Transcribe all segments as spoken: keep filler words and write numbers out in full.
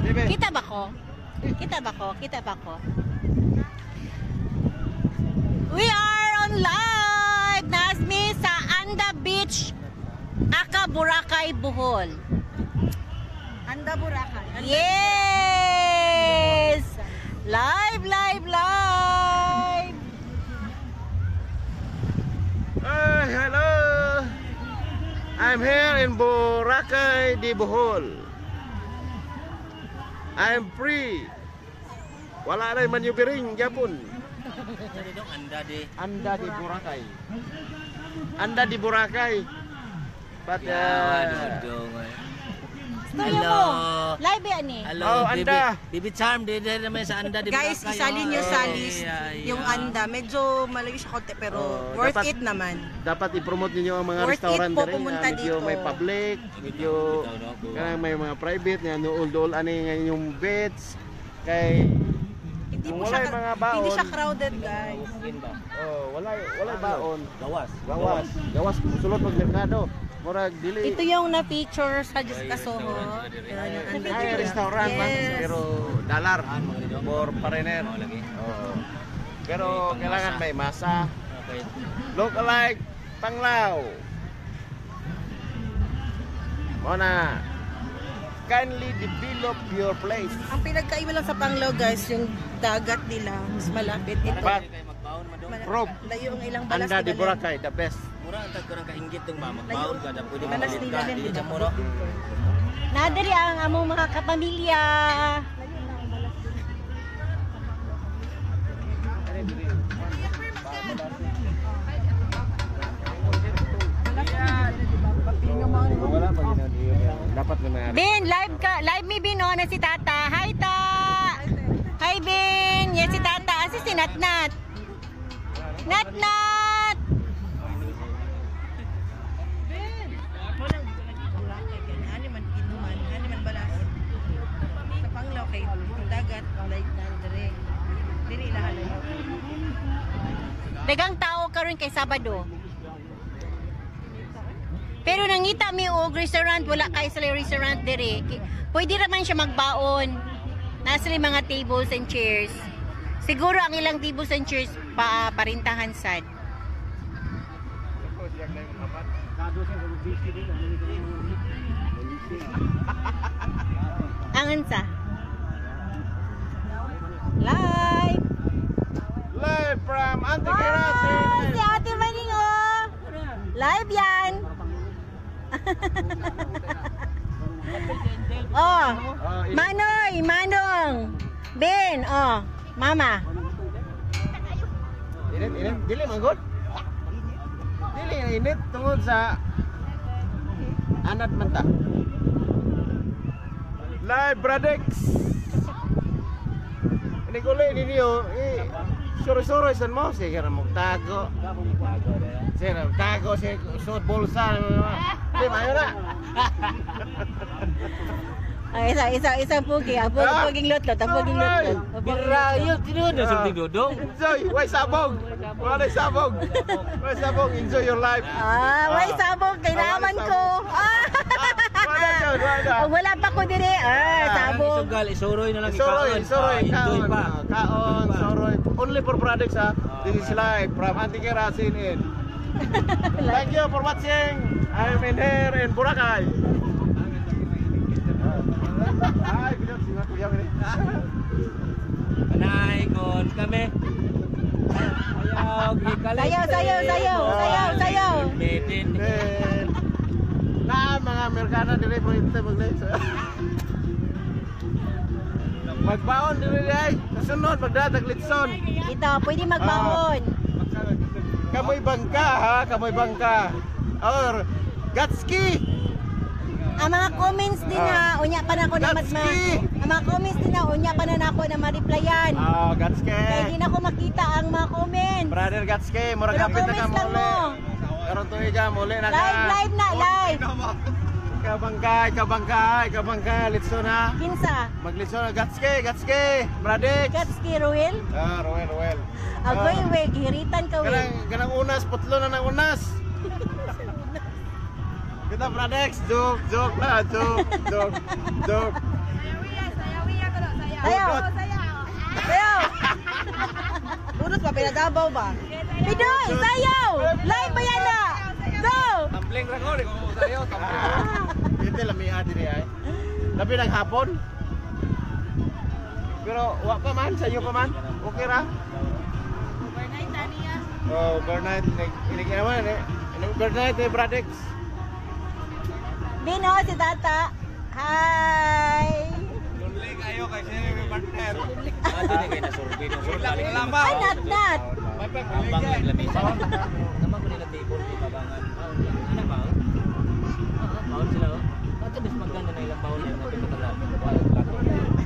Kita ba ko? Kita ba ko? Kita ba ko? We are on live! Nasmi sa Anda Beach, Aka, Boracay, Bohol. Anda, Boracay. Anda, Yes! Live, live, live! Hi, hello! I'm here in Boracay di Bohol. I'm free. Wala na maneuvering Japon. Anda di Anda di Boracay. Anda di Boracay. But uh, Storya mo! Live yan eh. Hello, Oh, Bibi, Anda. Bibi Charm, di di naman sa Anda di guys, Boracay, isalin nyo oh. sa Ay, list ay, yung ay. Anda. Medyo malayo siya konti pero Oh, worth dapat- it naman. dapat i-promote niyo ang mga Worth it restaurant po diri pumunta nga medyo dito. may public, medyo kanang may mga private nga nuol-dol ani nga yung beds kay Hindi kung po wala siya, yung mga baon. hindi siya crowded, guys. oh, wala wala baon. Gawas. Gawas, gawas sulod pag merkado. Murag dili. Ito yung na-feature sa Diyos ka Soho. Pero yung Anda Ay, dito. restaurant man, Yes. pero dollar for foreigner. Oo. Pero kailangan may masa. Okay. Look alike Panglao. Mona, kindly develop your place. Ang pinagkaiba lang sa Panglao, guys, yung dagat nila. Mas malapit ito. But Malapit. Proof. Layo ang ilang balas Anda di nila. Boracay, the best. Mura ang tagkurang kainggit ng ba magbaon ka da pwede Balas makalit nila ka din, dili di ka ba? muro. Nadiri ang among mga kapamilya. Wala pa dapat na may Bin, live ka. Live mi Bin, oh, na si Tata. Hi, Ta! Hi, Bin! Yan si Tata. Asi si Natnat. Natnat! Ani man inuman, ani man balas. Sa Panglao kay ang dagat, like dire. Diri lahalay. Dagang tao karon kay Sabado. Pero nangita mi og restaurant, wala kay sa restaurant dire. Pwede naman siya magbaon. Nasa li mga tables and chairs. Siguro ang ilang tables and chairs pa parintahan sad. Ang ansa. Live. live from Wow, Antiquera. si Ate Maning, oh. Live yan. Oh, Manoy, Manong. Ben, oh, Mama. Init, init, dili manggod. Dili nga init tungod sa anad man ta. Live Bradex. Ini kuli ini niyo, eh, sore-sore san mo sige ra magtago. Sige ra tago, sige suot bulsa. Di mayo na. Ay, isa, isa, isa pugi. Ang pugi, Ah? puging lotlot. Ang puging lotlot. Ang puging Birayo tinuod na sa dodong. Enjoy, way sabog. Wala sabog. Way sabog, enjoy your life. Ah, may sabog. Kailangan ko. Ah! Wala yun, wala. Oh, wala pa ko dire. Ah, sabog. Isugal, isuroy na lang Soroy, ikaon. soroy, Ah, enjoy kaon, pa. kaon, soroy. Only for products ha. This is live from Antiquera scene in. Thank you for watching. I'm in here in Boracay. Ay, bilang sila kuya ini. Panaingon kami. Ayaw, gikalit. Sayaw, sayaw, sayaw, sayaw, sayaw. Medin. Then, na mga Amerikano dire mo ito maglay. Magbaon dire ay. Sunod magdatag litson. Ito, pwede magbaon. Kamoy bangka ha, kamoy bangka. Or Gatski. Ang mga comments din Ah. na, unya pa na ako na mas ma... Gatski. Ang mga comments din na, unya pa na ako na ma-replyan. Ah, Gatski. Kaya di na ako makita ang mga comments. Brother Gatski, murag Pero kapit na ka comments lang muli. mo. Karon tuiga muli na ka. Live, live na, live. Kabangkay, kabangkay, kabangkay, litson ha. Kinsa? Maglitson na Gatski, Gatski, Brother. Katski Ruel? Ah, Roel, Roel. Agoy, we, gihiritan ka, we. Kanang kanang unas, putlo na ng unas. Kita Pradex, joke, joke na, joke, joke, joke. Sayaw. Sayaw. Bunot pa, pinadabaw ba? Pidoy, sayaw! Live ba yan na? Go! Tumbling ra ko, di ko sayo, tumbling. Hindi lang may adi ni ay. Labi naghapon. Pero wa pa man, sayo pa man. Okay ra. Overnight, Tania. Oh, overnight. Ini kaya naman eh. Ini overnight eh, Bradex. Bino, si Tata. Hi! Lonely kayo kay sino yung partner. Ato ni kay nasurbi no sur balik. Ay, not, not. Ambang naglamisa. Naman ko nila table di pabangan. Ano ba? Oo, baon sila. Ato bis maganda na ilang baon na pagkatala. Plato.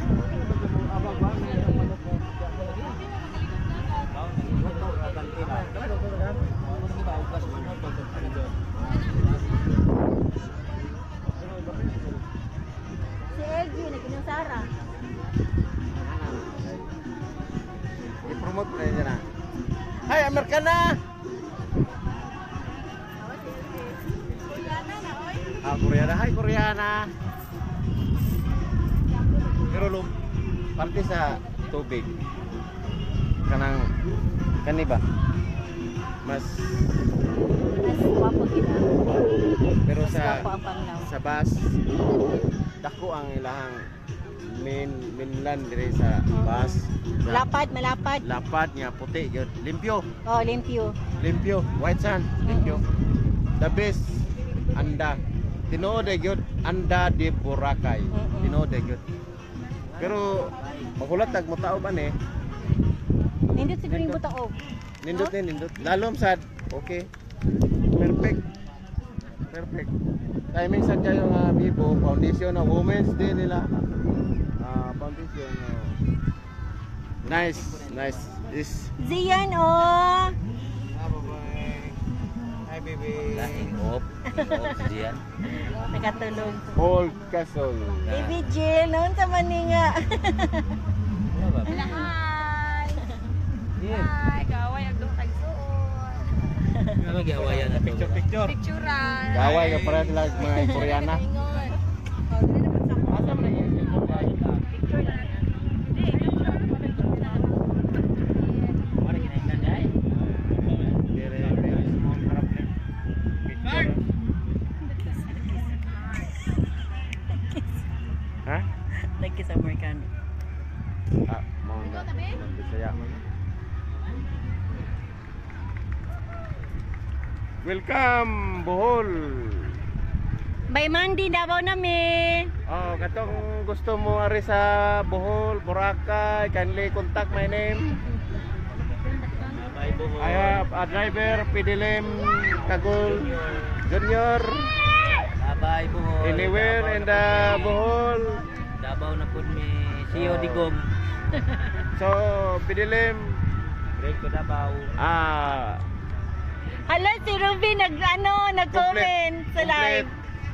Si L G, naging Sara. I-promote na yun na. Hi, Amerikana! Ah, Koreana. Hi, Koreana! Pero lum, parte sa tubig. Kanang, kani ba? Mas, Mas wapo kita. pero Mas sa, wapo ang panglaw. sa bus, dako ang ilahang main mainland dire sa bus. Lapad, malapad. Lapad nga puti gyud, limpyo, Oh, limpyo. limpyo, white sand, limpyo. The best anda. Tinuod gyud anda di Boracay. Mm-mm. Tinuod gyud. Pero magulat tag mo tao ba ni? Nindot siguro yung buta og. Nindot ni nindot. Lalom sad. Okay. Perfect. Perfect. Timing sad kayo nga Vivo foundation na Women's Day nila. Ah, foundation. ah. Nice, nice. This Zian, oh. Hi baby. Lahing op. Op diyan. Nakatulog. Old Castle. Baby Jill, noon sa maninga. Ano ba? Hi. Diyan. Hi, kaway ang doon tagsuon. Ano giawayan na picture picture. Picturean. Gaway ka para sila mga Koreana. Ingon. Oh, dili na magsak- Asa man yung cellphone ka? Picture na. Hindi, picture. Mari kinainan dai. Dire, dire, small problem. Picture. Ha? Nagkis Amerikano. Ah, mau enggak? Bisaya man. Welcome Bohol. By Monday, Davao nami. Oh, katong gusto mo ari sa Bohol, Boracay, kindly contact my name. Bye Bohol. I have a driver, Pidilim Kagul Junior. Bye Bohol. Anywhere in the Bohol. Davao na pud mi Sio Digong. So, Pidilim, Break ko Davao. ah, Hala, si Ruby nag, ano, nag-comment sa live.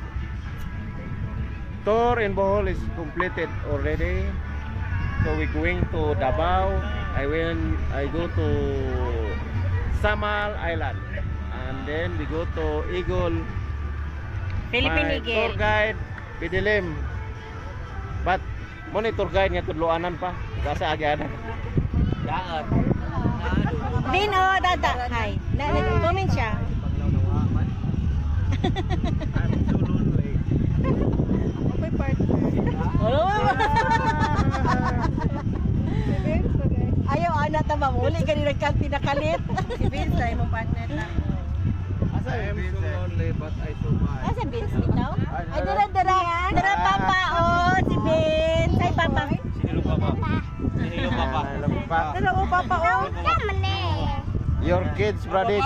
Tour in Bohol is completed already. So we going to Davao. I went I go to Samal Island. And then we go to Eagle. Philippine My Eagle. tour guide Pidilim. But mo ni tour guide nga tudloanan pa. Kasa agyanan. Daan. Bin, oh, Tata. Hi. Na, nag-comment siya. Paglaw na waman. I'm so lonely. Okay, partner. Oh. Ayaw, anak ta mamuli ka ni nagkanti na kalit. Si Vince na imong partner na. Asa I'm so lonely but I survive. Asa Vince bitaw? Ay, dara, dara. Dara, Papa, oh, si Vince. Ay, Papa. Sinilo pa pa. Sinilo pa pa. Pero o papa o. Your kids, Bradix.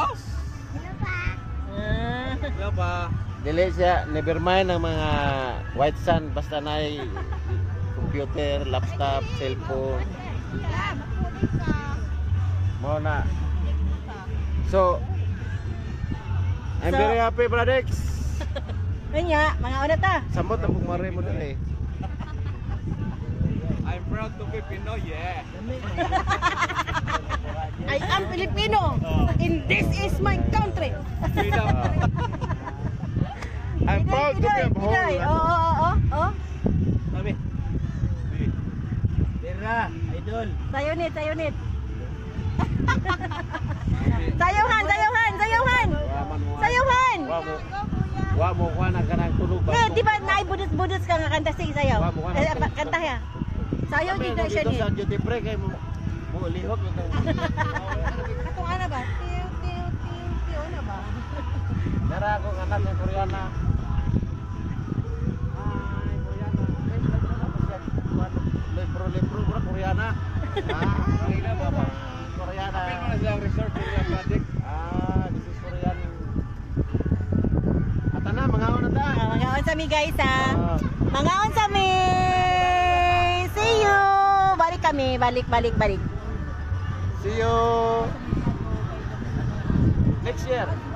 Ah. Hello pa. Dili siya, never mind ang mga white sand basta na computer, laptop, cellphone. Mo na. So, I'm So- very happy, Bradix. Anya, mga una ta. Samot ang pumari mo dali. I'm proud to be Pinoy, yeah. I am Filipino. And this is my country. Freedom. I'm proud to be a Pinoy. Oo, Bohol. oo, oo, oo. Sabi. There idol. Sayonit, sayonit. Sayuhan, sayuhan, sayuhan. Waman mo. Sayuhan. Wa mo. Wa mo kuha na kanang tulog ba? Eh, di ba naay budos-budos ka nga kanta sig sayaw? Wa mo ka na- Eh, apa- kanta ya. Sayaw Kami, din na siya dito ni. sa duty free kay mo mo lihok ito. Katong ana ba? Tiyo, tiyo, tiyo, tiyo na ba? Dara ako anak ng Koreana. Ay, Koreana. Eh, nagdala ko siya. Kuwan, Libro, libro, bro, Koreana. Ah, Koreana ba ba? Koreana. Kapag mo na siya resort Korean project. Ah, this is Korean. Ata na, mga una ta. Ah, mangaon sa mi guys ha. Ah. Mangaon sa mi. See you. Balik kami, balik, balik, balik. See you next year.